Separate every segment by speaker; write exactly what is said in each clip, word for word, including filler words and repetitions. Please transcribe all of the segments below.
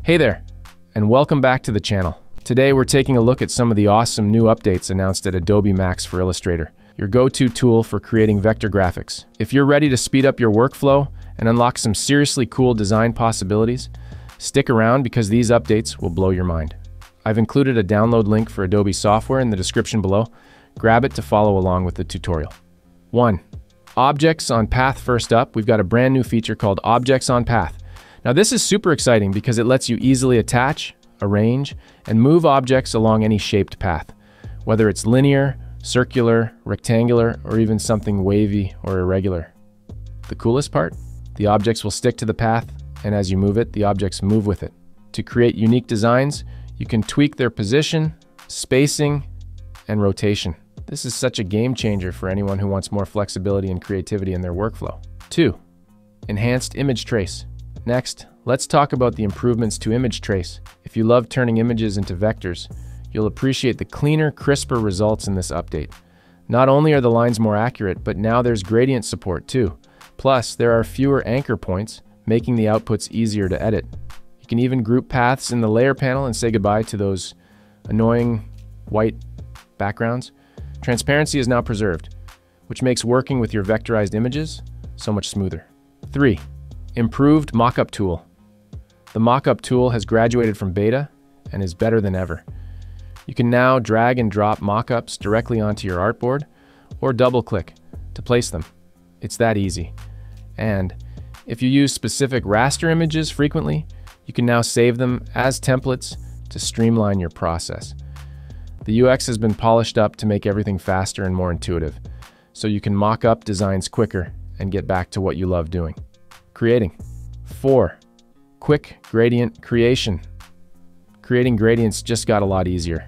Speaker 1: Hey there, and welcome back to the channel. Today we're taking a look at some of the awesome new updates announced at Adobe MAX for Illustrator, your go-to tool for creating vector graphics. If you're ready to speed up your workflow and unlock some seriously cool design possibilities, stick around because these updates will blow your mind. I've included a download link for Adobe software in the description below. Grab it to follow along with the tutorial. one. Objects on Path. First up, we've got a brand new feature called Objects on Path. Now this is super exciting because it lets you easily attach, arrange, and move objects along any shaped path, whether it's linear, circular, rectangular, or even something wavy or irregular. The coolest part? The objects will stick to the path, and as you move it, the objects move with it. To create unique designs, you can tweak their position, spacing, and rotation. This is such a game changer for anyone who wants more flexibility and creativity in their workflow. two. Enhanced Image Trace. Next, let's talk about the improvements to image trace. If you love turning images into vectors, you'll appreciate the cleaner, crisper results in this update. Not only are the lines more accurate, but now there's gradient support too. Plus, there are fewer anchor points, making the outputs easier to edit. You can even group paths in the layer panel and say goodbye to those annoying white backgrounds. Transparency is now preserved, which makes working with your vectorized images so much smoother. three. Improved Mockup Tool. The Mockup Tool has graduated from beta and is better than ever. You can now drag and drop mockups directly onto your artboard or double-click to place them. It's that easy. And if you use specific raster images frequently, you can now save them as templates to streamline your process. The U X has been polished up to make everything faster and more intuitive, so you can mock up designs quicker and get back to what you love doing. Creating. four. Quick gradient creation. Creating gradients just got a lot easier.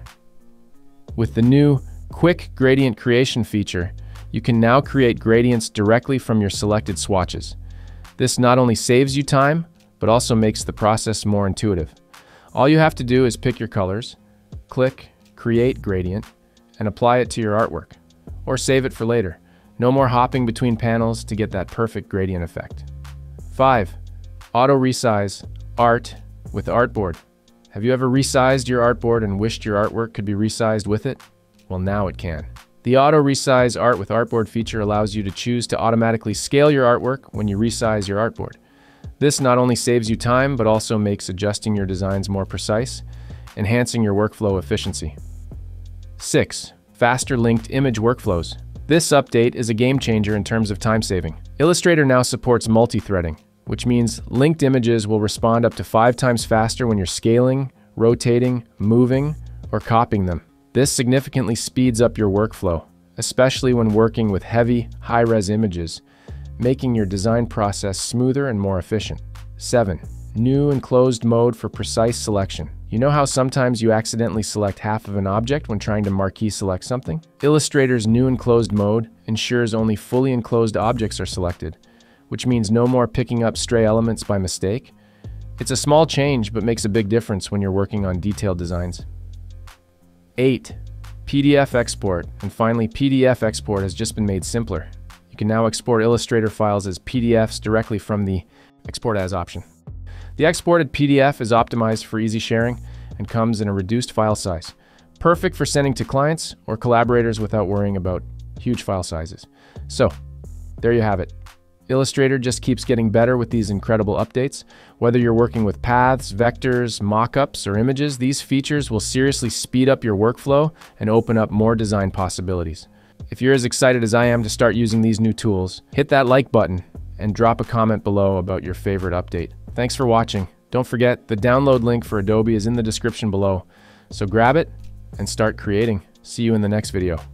Speaker 1: With the new Quick Gradient Creation feature, you can now create gradients directly from your selected swatches. This not only saves you time, but also makes the process more intuitive. All you have to do is pick your colors, click Create Gradient, and apply it to your artwork, or save it for later. No more hopping between panels to get that perfect gradient effect. five. Auto-resize Art with Artboard. Have you ever resized your artboard and wished your artwork could be resized with it? Well, now it can. The Auto-resize Art with Artboard feature allows you to choose to automatically scale your artwork when you resize your artboard. This not only saves you time, but also makes adjusting your designs more precise, enhancing your workflow efficiency. six. Faster linked image workflows. This update is a game changer in terms of time saving. Illustrator now supports multi-threading, which means linked images will respond up to five times faster when you're scaling, rotating, moving, or copying them. This significantly speeds up your workflow, especially when working with heavy, high-res images, making your design process smoother and more efficient. seven. New enclosed mode for precise selection. You know how sometimes you accidentally select half of an object when trying to marquee select something? Illustrator's new enclosed mode ensures only fully enclosed objects are selected, which means no more picking up stray elements by mistake. It's a small change, but makes a big difference when you're working on detailed designs. eight. P D F export. And finally, P D F export has just been made simpler. You can now export Illustrator files as P D Fs directly from the Export As option. The exported P D F is optimized for easy sharing and comes in a reduced file size, perfect for sending to clients or collaborators without worrying about huge file sizes. So, there you have it. Illustrator just keeps getting better with these incredible updates. Whether you're working with paths, vectors, mockups, or images, these features will seriously speed up your workflow and open up more design possibilities. If you're as excited as I am to start using these new tools, hit that like button and drop a comment below about your favorite update. Thanks for watching. Don't forget, the download link for Adobe is in the description below, so grab it and start creating. See you in the next video.